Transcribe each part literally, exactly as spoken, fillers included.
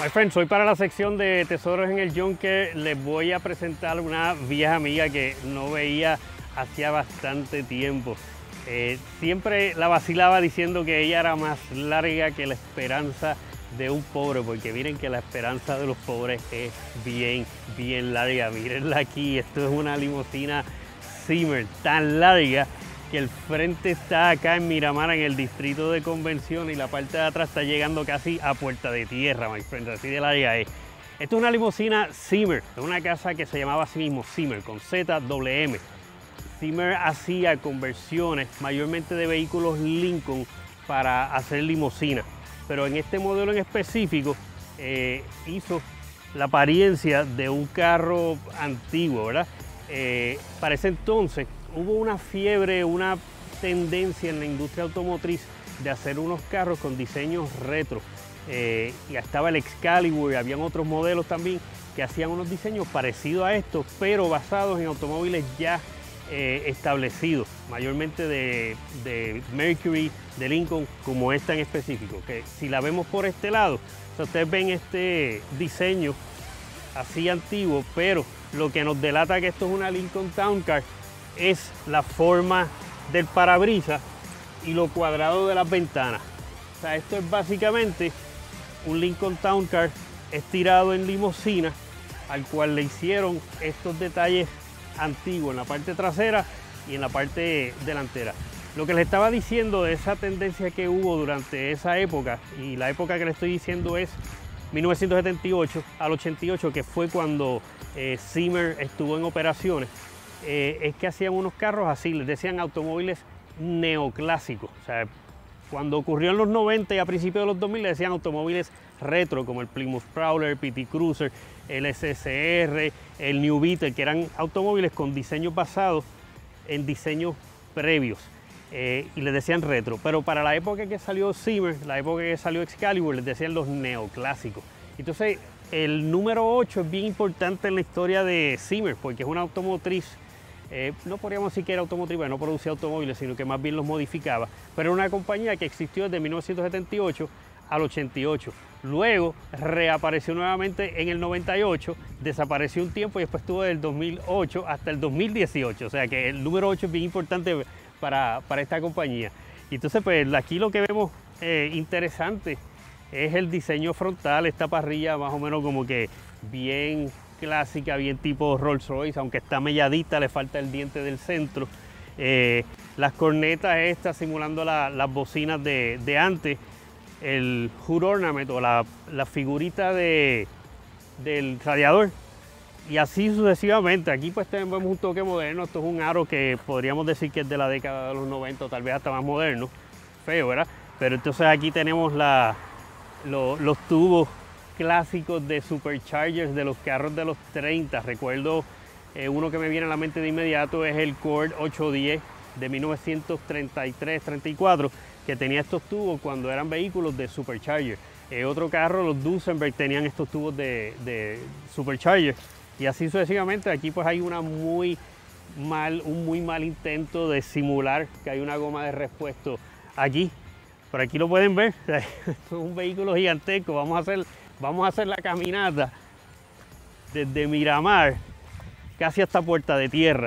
My friends, hoy para la sección de Tesoros en el Junker les voy a presentar una vieja amiga que no veía hacía bastante tiempo. Eh, siempre la vacilaba diciendo que ella era más larga que la esperanza de un pobre, porque miren que la esperanza de los pobres es bien, bien larga. Mírenla aquí, esto es una limusina Zimmer tan larga que el frente está acá en Miramar, en el distrito de convención, y la parte de atrás está llegando casi a Puerta de Tierra, my friend, así de larga es. Esto es una limusina Zimmer, de una casa que se llamaba así mismo Zimmer, con Z W M. Zimmer hacía conversiones mayormente de vehículos Lincoln para hacer limusina, pero en este modelo en específico eh, hizo la apariencia de un carro antiguo, ¿verdad? Eh, para ese entonces hubo una fiebre, una tendencia en la industria automotriz de hacer unos carros con diseños retro. Eh, y estaba el Excalibur y habían otros modelos también que hacían unos diseños parecidos a estos, pero basados en automóviles ya eh, establecidos, mayormente de, de Mercury, de Lincoln, como esta en específico. Que si la vemos por este lado, o sea, ustedes ven este diseño así antiguo, pero lo que nos delata que esto es una Lincoln Town Car es la forma del parabrisas y lo cuadrado de las ventanas. O sea, esto es básicamente un Lincoln Town Car estirado en limusina, al cual le hicieron estos detalles antiguos en la parte trasera y en la parte delantera. Lo que les estaba diciendo de esa tendencia que hubo durante esa época, y la época que les estoy diciendo es mil novecientos setenta y ocho al ochenta y ocho, que fue cuando eh, Zimmer estuvo en operaciones, eh, es que hacían unos carros así, les decían automóviles neoclásicos. O sea, cuando ocurrió en los noventa y a principios de los dos mil, le decían automóviles retro, como el Plymouth Prowler, el P T Cruiser, el S S R, el New Beetle, que eran automóviles con diseños basados en diseños previos. Eh, y les decían retro, pero para la época que salió Zimmer, la época que salió Excalibur, les decían los neoclásicos. Entonces, el número ocho es bien importante en la historia de Zimmer, porque es una automotriz, eh, no podríamos decir que era automotriz, porque no producía automóviles, sino que más bien los modificaba, pero era una compañía que existió desde mil novecientos setenta y ocho al ochenta y ocho. Luego reapareció nuevamente en el noventa y ocho, desapareció un tiempo y después estuvo del dos mil ocho hasta el dos mil dieciocho, o sea que el número ocho es bien importante Para, para esta compañía. Y entonces, pues aquí lo que vemos eh, interesante es el diseño frontal, esta parrilla más o menos como que bien clásica, bien tipo Rolls Royce, aunque está melladita, le falta el diente del centro. Eh, las cornetas estas simulando la, las bocinas de, de antes, el hood ornament o la, la figurita de, del radiador. Y así sucesivamente. Aquí pues tenemos un toque moderno. Esto es un aro que podríamos decir que es de la década de los noventa, o tal vez hasta más moderno. Feo, ¿verdad? Pero entonces aquí tenemos la, lo, los tubos clásicos de superchargers de los carros de los treinta. Recuerdo eh, uno que me viene a la mente de inmediato es el Cord ochocientos diez de mil novecientos treinta y tres treinta y cuatro, que tenía estos tubos cuando eran vehículos de supercharger. Eh, otro carro, los Duesenberg, tenían estos tubos de, de supercharger. Y así sucesivamente. Aquí pues hay una muy mal, un muy mal intento de simular que hay una goma de repuesto aquí. Por aquí lo pueden ver, esto es un vehículo gigantesco. Vamos a hacer, vamos a hacer la caminata desde Miramar casi hasta Puerta de Tierra.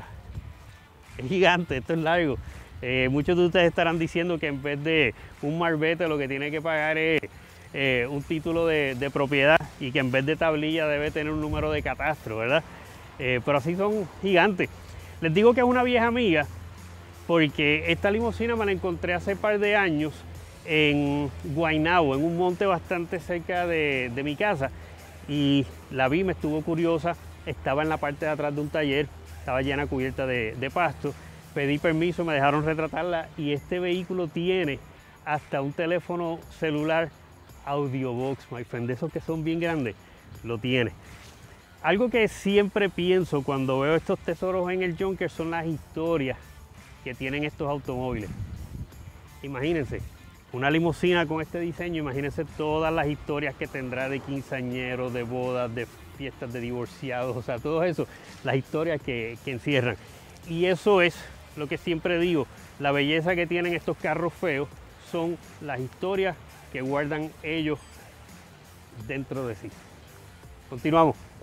Es gigante, esto es largo. Eh, muchos de ustedes estarán diciendo que en vez de un marbete lo que tiene que pagar es Eh, un título de, de propiedad, y que en vez de tablilla debe tener un número de catastro, ¿verdad? Eh, pero así son gigantes. Les digo que es una vieja amiga porque esta limusina me la encontré hace un par de años en Guaynabo, en un monte bastante cerca de, de mi casa, y la vi, me estuvo curiosa. Estaba en la parte de atrás de un taller, estaba llena, cubierta de, de pasto. Pedí permiso, me dejaron retratarla, y este vehículo tiene hasta un teléfono celular Audiobox, my friend, de esos que son bien grandes, lo tiene. Algo que siempre pienso cuando veo estos tesoros en el Junker son las historias que tienen estos automóviles. Imagínense, una limusina con este diseño, imagínense todas las historias que tendrá de quinceañeros, de bodas, de fiestas de divorciados, o sea, todo eso, las historias que, que encierran. Y eso es lo que siempre digo, la belleza que tienen estos carros feos son las historias que guardan ellos dentro de sí. Continuamos.